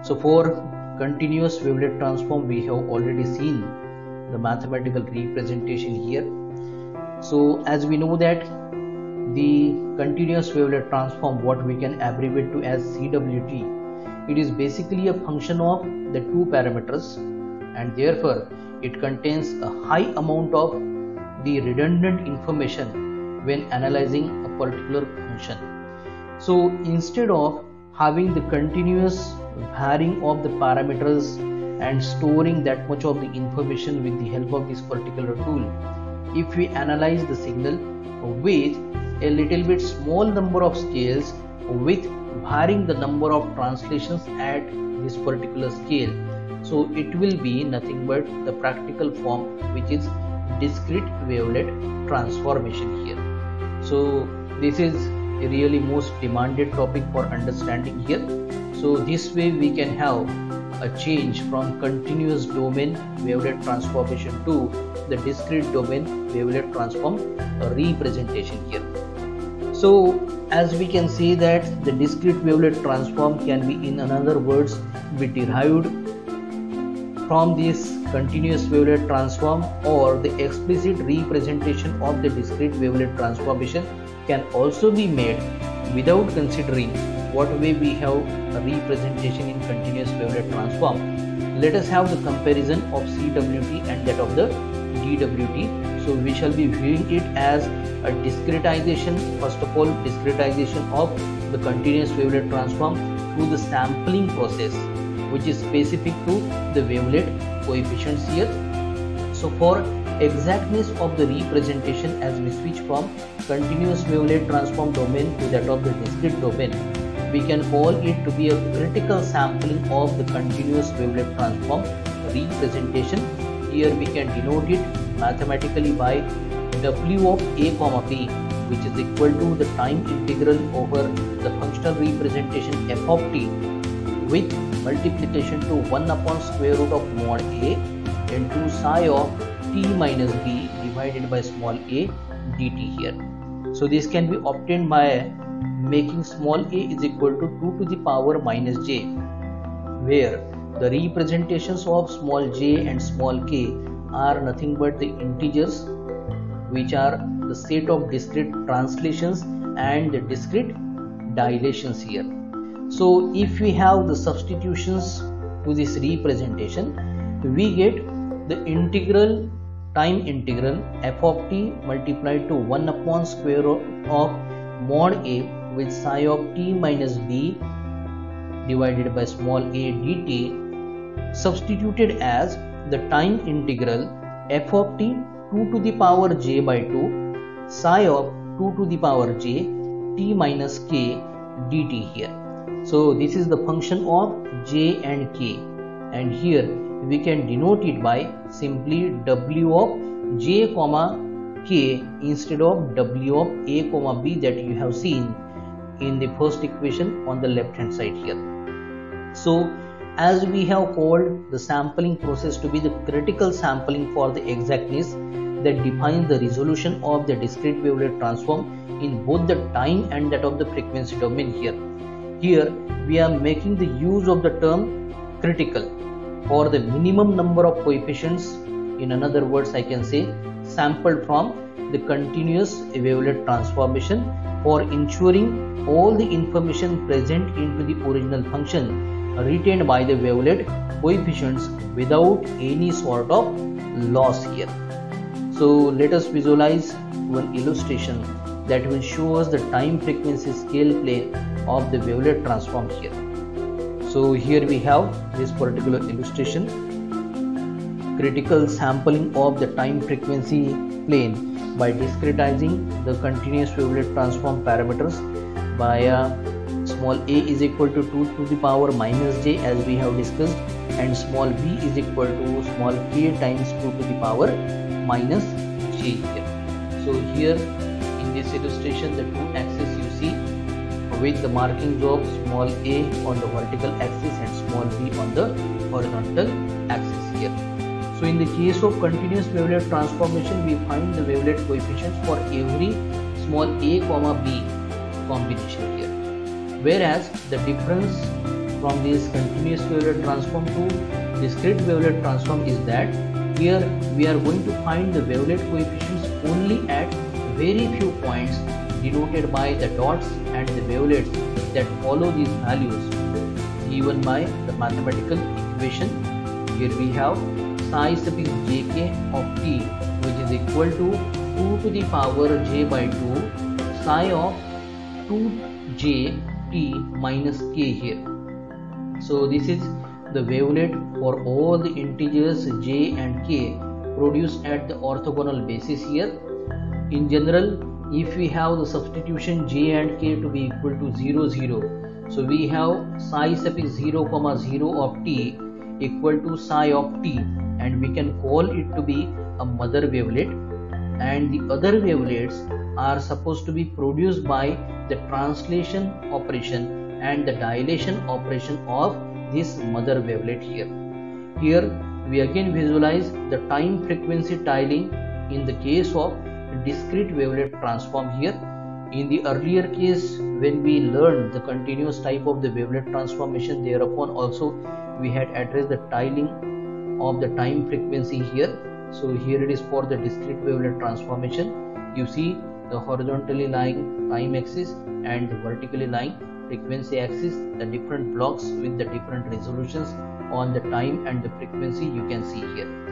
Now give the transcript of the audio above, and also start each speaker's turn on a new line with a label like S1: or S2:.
S1: So for continuous wavelet transform, we have already seen the mathematical representation here. So as we know that the continuous wavelet transform, what we can abbreviate to as CWT, it is basically a function of the two parameters, and therefore it contains a high amount of the redundant information when analyzing a particular function. So instead of having the continuous varying of the parameters and storing that much of the information with the help of this particular tool, if we analyze the signal with a little bit small number of scales with varying the number of translations at this particular scale, so it will be nothing but the practical form, which is discrete wavelet transformation here. So this is a really most demanded topic for understanding here. So this way we can have a change from continuous domain wavelet transformation to the discrete domain wavelet transform representation here. So as we can say that the discrete wavelet transform can be, in other words, be derived from this continuous wavelet transform, or the explicit representation of the discrete wavelet transformation can also be made without considering what way we have a representation in continuous wavelet transform. Let us have the comparison of CWT and that of the DWT. So we shall be viewing it as a discretization, first of all discretization of the continuous wavelet transform through the sampling process, which is specific to the wavelet coefficients here. So for exactness of the representation, as we switch from continuous wavelet transform domain to that of the discrete domain, we can call it to be a critical sampling of the continuous wavelet transform representation. Here we can denote it mathematically by W of a comma b, which is equal to the time integral over the functional representation f of t with multiplication to 1 upon square root of mod a into psi of t minus b divided by small a dt here. So this can be obtained by making small a is equal to 2 to the power minus j, where the representations of small j and small k are nothing but the integers, which are the set of discrete translations and the discrete dilations here. So if we have the substitutions to this representation, we get the integral, time integral f of t multiplied to 1 upon square root of mod a with psi of t minus b divided by small a dt, substituted as the time integral f of t 2 to the power j by 2 psi of 2 to the power j t minus k dt here. So this is the function of j and k, and here we can denote it by simply w of j comma k instead of w of a comma b that you have seen in the first equation on the left hand side here. So as we have called the sampling process to be the critical sampling for the exactness that defines the resolution of the discrete wavelet transform in both the time and that of the frequency domain here. Here we are making the use of the term critical for the minimum number of coefficients, in another words I can say sampled from the continuous wavelet transformation, for ensuring all the information present into the original function retained by the wavelet coefficients without any sort of loss here. So let us visualize one illustration that will show us the time frequency scale plane of the wavelet transform here. So here we have this particular illustration, critical sampling of the time frequency plane by discretizing the continuous wavelet transform parameters via small a is equal to 2 to the power minus j as we have discussed, and small b is equal to small k times 2 to the power minus j here. So here in this illustration, the two axes you see with the markings of small a on the vertical axis and small b on the horizontal axis here. So in the case of continuous wavelet transformation, we find the wavelet coefficients for every small a comma b combination here, whereas the difference from this continuous wavelet transform to discrete wavelet transform is that here we are going to find the wavelet coefficients only at very few points denoted by the dots and the wavelets that follow these values given by the mathematical equation. Here we have psi suffix jk of t which is equal to 2 to the power j by 2 psi of 2j t minus k here. So this is the wavelet for all the integers j and k produced at the orthogonal basis here. In general, if we have the substitution j and k to be equal to 0 0, so we have psi suffix 0 comma 0 of t equal to psi of t, and we can call it to be a mother wavelet, and the other wavelets are supposed to be produced by the translation operation and the dilation operation of this mother wavelet here. Here we again visualize the time frequency tiling in the case of discrete wavelet transform here. In the earlier case, when we learned the continuous type of the wavelet transformation, thereupon also we had addressed the tiling of the time frequency here. So here it is for the discrete wavelet transformation. You see the horizontally lying time axis and the vertically lying frequency axis, the different blocks with the different resolutions on the time and the frequency you can see here.